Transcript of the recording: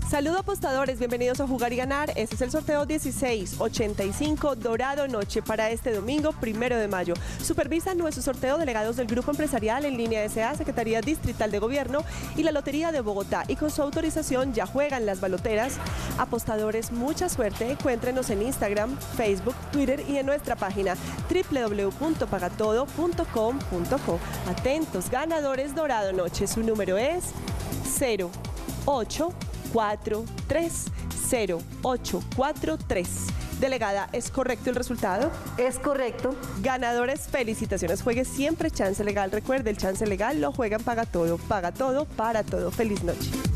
Saludos apostadores, bienvenidos a Jugar y Ganar. Este es el sorteo 1685 Dorado Noche para este domingo 1 de mayo. Supervisan nuestro sorteo delegados del Grupo Empresarial en Línea S.A., Secretaría Distrital de Gobierno y la Lotería de Bogotá. Y con su autorización ya juegan las baloteras. Apostadores, mucha suerte. Encuéntrenos en Instagram, Facebook, Twitter y en nuestra página www.pagatodo.com.co. Atentos, ganadores Dorado Noche. Su número es 0843. Delegada, ¿es correcto el resultado? Es correcto. Ganadores, felicitaciones. Juegue siempre chance legal. Recuerde, el chance legal lo juegan Paga Todo para todo. Feliz noche.